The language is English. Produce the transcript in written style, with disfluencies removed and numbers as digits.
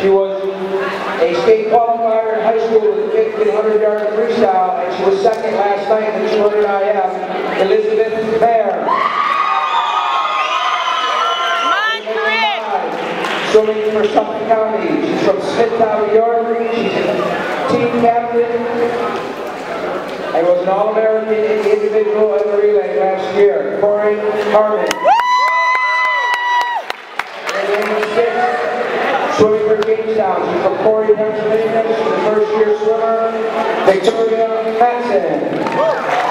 She was a state qualifier in high school with a 1,500-yard freestyle, and she was second last night in the 200 IF. Elizabeth Bear. Swimming for Suffolk County. She's from Smithtown, New York. She's a team captain and was an All-American individual in the relay last year. Corey Harmon. Swimming for Jamestown. She's from Corey, Pennsylvania. She's a first-year swimmer. Victoria Matson.